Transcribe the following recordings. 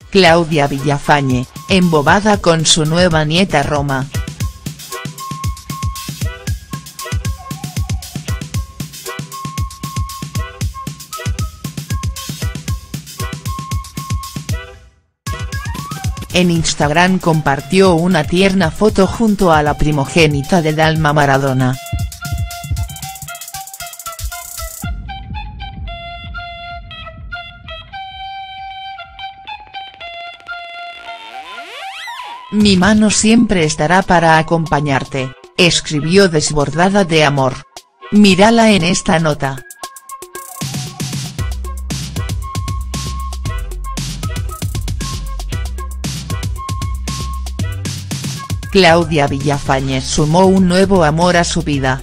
Claudia Villafañe, embobada con su nueva nieta Roma. En Instagram compartió una tierna foto junto a la primogénita de Dalma Maradona. Mi mano siempre estará para acompañarte, escribió desbordada de amor. Mírala en esta nota. Claudia Villafañe sumó un nuevo amor a su vida.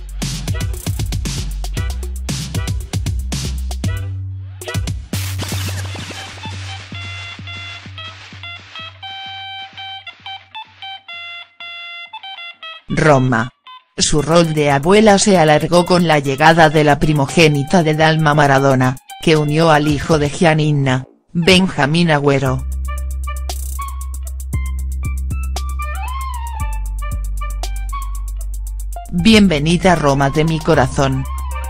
Roma. Su rol de abuela se alargó con la llegada de la primogénita de Dalma Maradona, que unió al hijo de Gianninna, Benjamín Agüero. Bienvenida Roma de mi corazón.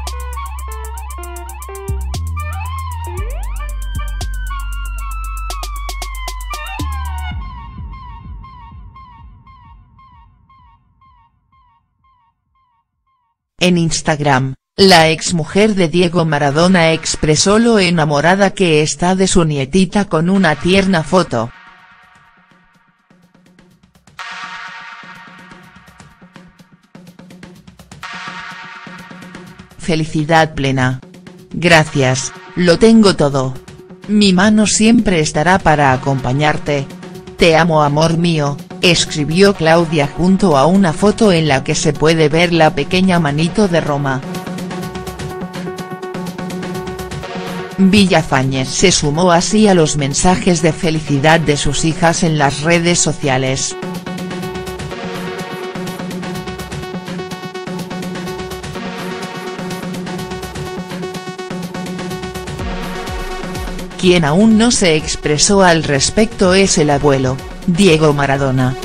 En Instagram, la exmujer de Diego Maradona expresó lo enamorada que está de su nietita con una tierna foto. Felicidad plena. Gracias, lo tengo todo. Mi mano siempre estará para acompañarte. Te amo amor mío, escribió Claudia junto a una foto en la que se puede ver la pequeña manito de Roma. Villafañe se sumó así a los mensajes de felicidad de sus hijas en las redes sociales. Quien aún no se expresó al respecto es el abuelo, Diego Maradona.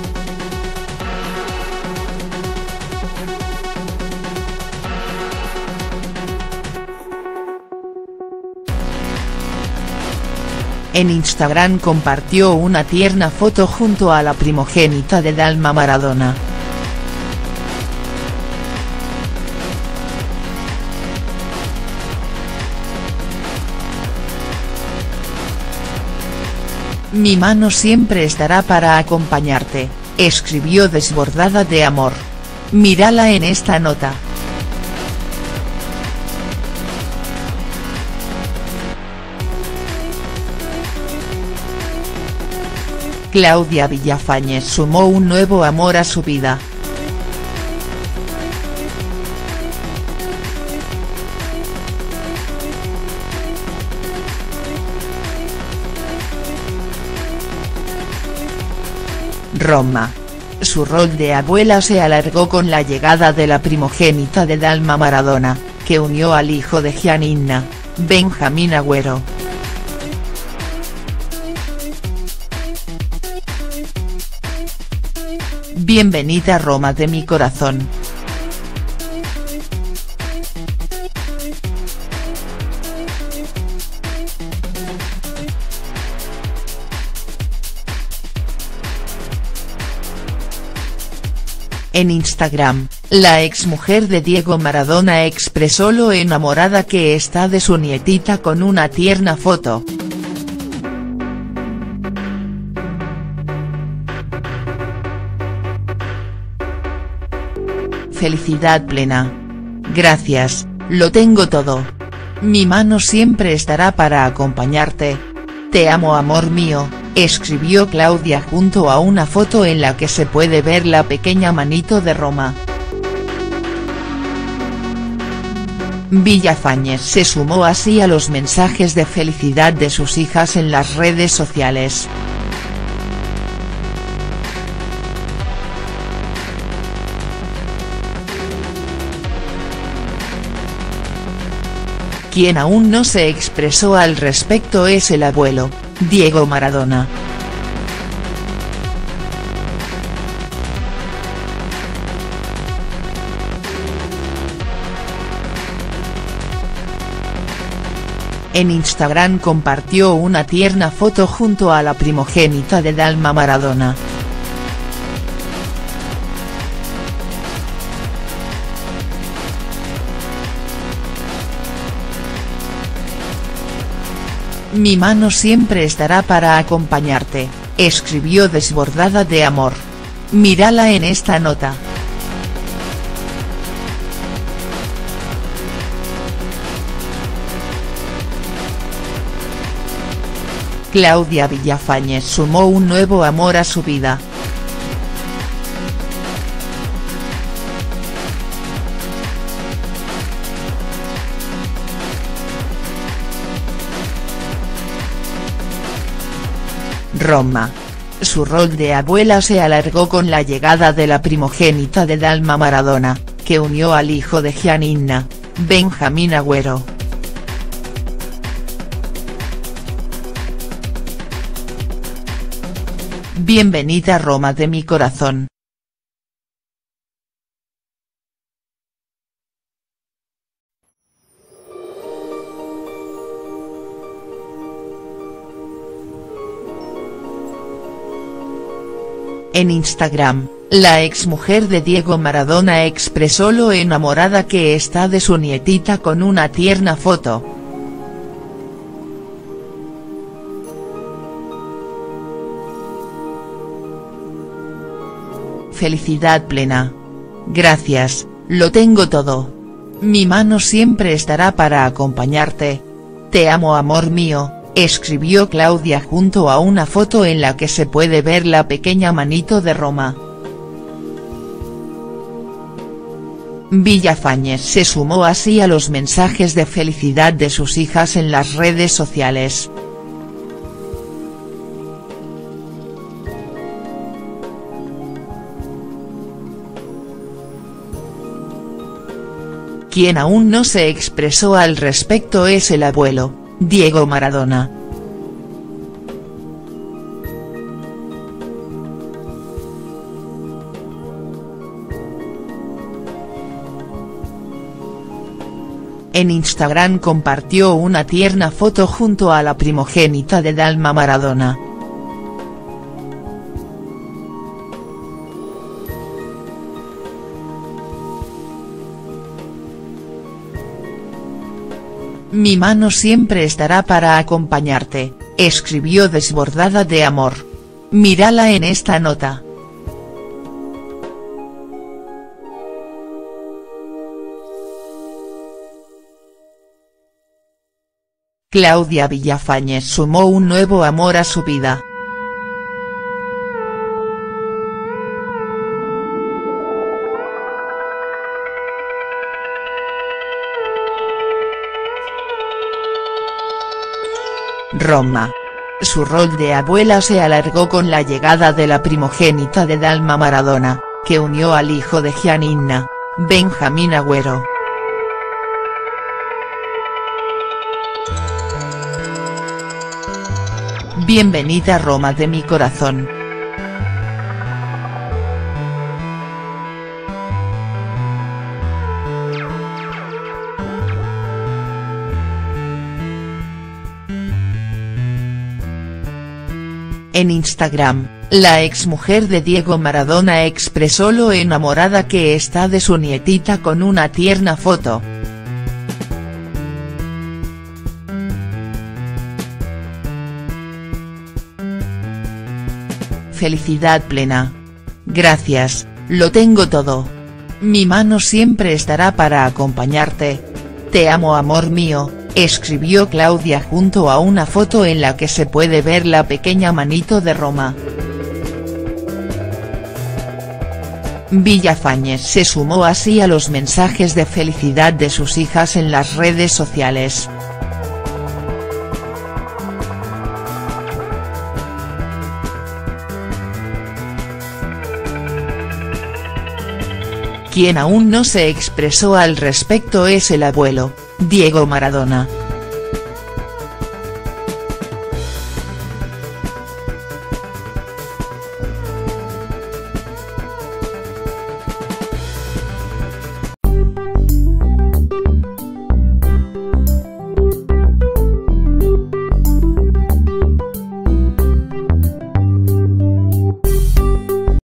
En Instagram compartió una tierna foto junto a la primogénita de Dalma Maradona. Mi mano siempre estará para acompañarte, escribió desbordada de amor. Mírala en esta nota. Claudia Villafañe sumó un nuevo amor a su vida. Roma. Su rol de abuela se alargó con la llegada de la primogénita de Dalma Maradona, que unió al hijo de Gianninna, Benjamín Agüero. Bienvenida Roma de mi corazón. En Instagram, la exmujer de Diego Maradona expresó lo enamorada que está de su nietita con una tierna foto. Felicidad plena. Gracias, lo tengo todo. Mi mano siempre estará para acompañarte. Te amo amor mío, escribió Claudia junto a una foto en la que se puede ver la pequeña manito de Roma. Villafañe se sumó así a los mensajes de felicidad de sus hijas en las redes sociales. Quien aún no se expresó al respecto es el abuelo, Diego Maradona. En Instagram compartió una tierna foto junto a la primogénita de Dalma Maradona. Mi mano siempre estará para acompañarte, escribió desbordada de amor. Mírala en esta nota. Claudia Villafañez sumó un nuevo amor a su vida. Roma. Su rol de abuela se alargó con la llegada de la primogénita de Dalma Maradona, que unió al hijo de Gianninna, Benjamín Agüero. Bienvenida Roma de mi corazón. En Instagram, la exmujer de Diego Maradona expresó lo enamorada que está de su nietita con una tierna foto. Felicidad plena. Gracias, lo tengo todo. Mi mano siempre estará para acompañarte. Te amo amor mío, escribió Claudia junto a una foto en la que se puede ver la pequeña manito de Roma. Villafañez se sumó así a los mensajes de felicidad de sus hijas en las redes sociales. Quien aún no se expresó al respecto es el abuelo, Diego Maradona. En Instagram compartió una tierna foto junto a la primogénita de Dalma Maradona. Mi mano siempre estará para acompañarte, escribió desbordada de amor. Mírala en esta nota. Claudia Villafañez sumó un nuevo amor a su vida. Roma. Su rol de abuela se alargó con la llegada de la primogénita de Dalma Maradona, que unió al hijo de Gianninna, Benjamín Agüero. Bienvenida Roma de mi corazón. En Instagram, la exmujer de Diego Maradona expresó lo enamorada que está de su nietita con una tierna foto. Felicidad plena. Gracias, lo tengo todo. Mi mano siempre estará para acompañarte. Te amo amor mío, escribió Claudia junto a una foto en la que se puede ver la pequeña manito de Roma. Villafañez se sumó así a los mensajes de felicidad de sus hijas en las redes sociales. Quien aún no se expresó al respecto es el abuelo, Diego Maradona.